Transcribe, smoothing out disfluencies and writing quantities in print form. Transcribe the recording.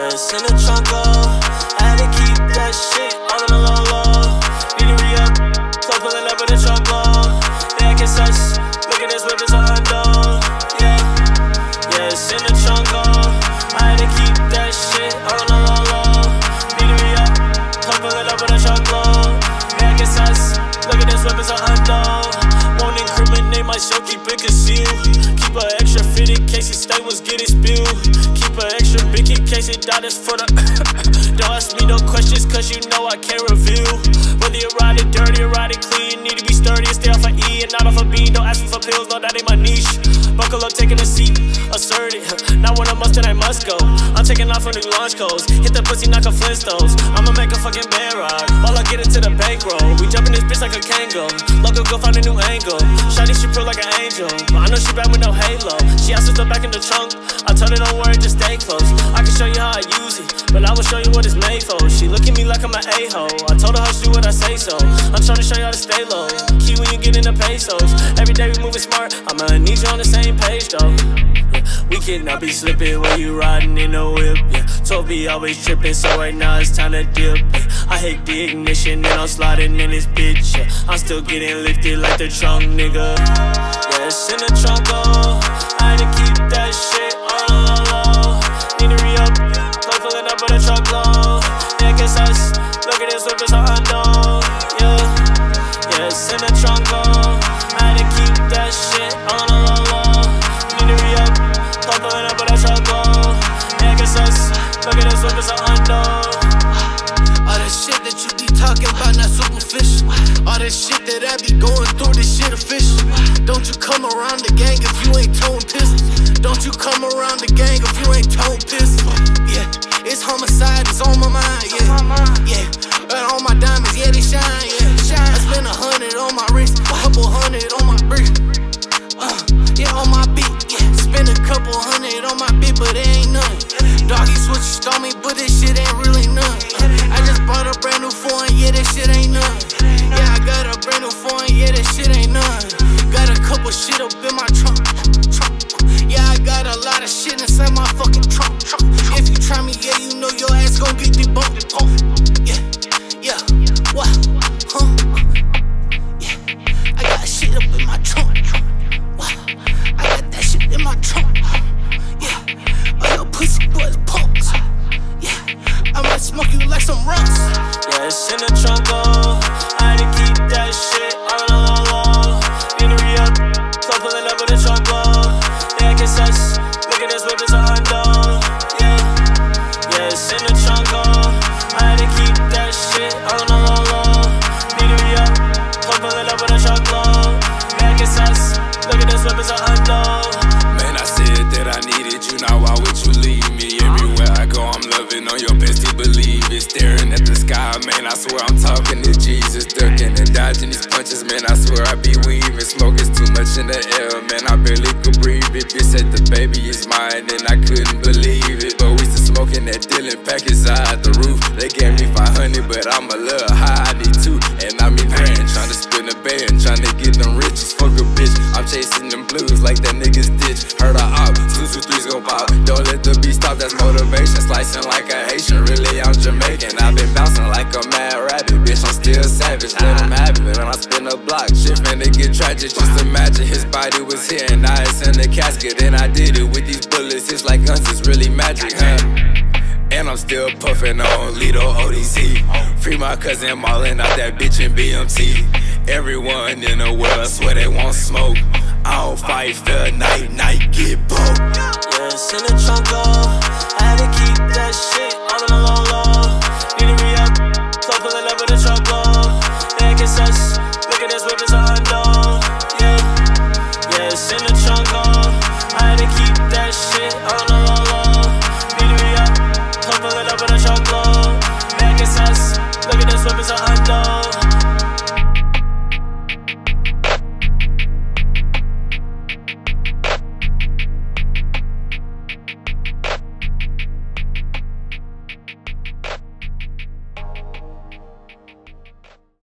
Yeah, it's in the trunk, oh. I had to keep that shit all on the low, low. Need to re-up, so pulling up with a truckload. They acting sus, look at this whip, it's a hundo. Yeah, yeah, it's in the trunk, oh. I had to keep that shit all on the low, low. Need to re-up, so pulling up with a truckload. They acting sus, look at this whip, it's a hundo. Won't incriminate myself, keep it concealed. Keep an extra fit in case it stay was getting spilled. Keep an extra big in case it died, that's for the Don't ask me no questions cause you know I can't reveal. Whether you ride it dirty or ride it clean, need to be sturdy and stay off of E and not off of B. Don't ask me for pills, no that ain't my niche. Buckle up, taking a seat, assert it. Not when I must, then I must go. I'm taking off on new launch codes. Hit the pussy, knock a Flintstones. I'ma make a fucking band ride while I get into the bankroll. We jumping this bitch like a Kango. Logo go find a new angle. Shawty she feel like an angel. I know she bad with no halo. She asked us to back in the trunk. I told her don't worry, just stay close. I can show you how I use it, but I will show you what it's made for. She look at me like I'm an a-hole. I told her hush, do what I say so. I'm trying to show you how to stay low. Key when you get in the pesos. Every day we moving smart. I'ma need you on the same page though. Yeah, we cannot be slipping when you riding in the whip. Yeah, Toby always tripping, so right now it's time to dip. Yeah, I hit the ignition and I'm sliding in this bitch. Yeah, I'm still getting lifted like the trunk, nigga. Yeah, it's in the trunk, oh. I had to keep that shit on the low, low. Need to re-up, play pulling up with a truckload. Yeah, guess us, look at this whip, it's a hundo. Yeah, yeah, it's in the trunk, oh. I had to keep that shit on the low, low. Need to re-up, play pulling up with a truckload. Yeah, guess us, look at this whip, it's a hundo. All that shit that you be talking about, not superficial. All that shit that I be going through, this shit official. Don't you come around the gang if you ain't towing pistols. Don't you come around the gang if you ain't towing pistols. Yeah, it's homicide, it's on my mind, yeah. Yeah, and all my diamonds, yeah, they shine, yeah. I spend 100 on my wrist, couple hundred on my brick. Yeah, on my beat, yeah. Spend a couple hundred on my beat, but it ain't nothing. Doggy switch stole me, but this shit ain't really nothing. I just bought a brand new foreign, yeah, that shit ain't nothing. Yeah, I got a brand new foreign, yeah, that shit ain't nothing. Got a couple shit up in my trunk. Yeah, I got a lot of shit inside my fucking trunk. If you try me, yeah, you know your ass gon' get debunked. Yeah, yeah, what? Huh? Yeah, I got shit up in my trunk. Wow, I got that shit in my trunk. Yeah, all your pussy boys punks. Yeah, I might smoke you like some rocks. Yeah, it's in the trunk, oh. I had to keep that shit on the low, low. Need to re-up, so pulling up with a truckload. Yeah, guess us, look at this whip, it's a hundo. Yeah, yeah, it's in the trunk, oh. I had to keep that shit on the low, low. Need to re-up, so pulling up with a truckload. Yeah, guess us, look at this whip, it's a hundo. Man, I said that I needed you, now why would you leave me? Everywhere I go, I'm loving on your bestie, believe it. Staring at the sky, man, I swear I'm talking to Jesus. Ducking and dodging these punches, man, I swear I be weaving. Smoke is too much in the air, man, I barely could breathe it. Bitch said the baby is mine, and I couldn't believe it. But we still smoking that Dylan package out the roof. They gave me 500, but I'm a little high, I need 2. And I'm in praying, trying to spin a band, trying to get them riches. Fuck a bitch, I'm chasing them blues like that nigga's ditch. Heard her up, 2, 2, 3's gon' pop. Don't let the beat stop, that's motivation. Slicing like a Haitian, really I'm Jamaican. I've been bouncing like a mad rabbit, bitch, I'm still savage. Let him have it when I spin a block. Shit finna get tragic, just imagine his body was here and now it's in the casket. And I did it with these bullets, it's like guns, it's really magic, huh? And I'm still puffin' on Lido ODC. Free my cousin Marlin out that bitch in BMT. Everyone in the world swear they want smoke. I don't fight fair, night, get broke. Yeah, it's in the trunk, oh.